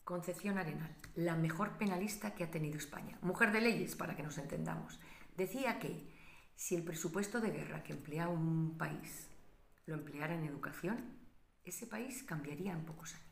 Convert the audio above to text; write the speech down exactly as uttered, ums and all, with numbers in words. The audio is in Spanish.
Concepción Arenal, la mejor penalista que ha tenido España, mujer de leyes, para que nos entendamos, decía que si el presupuesto de guerra que emplea un país lo empleara en educación, ese país cambiaría en pocos años.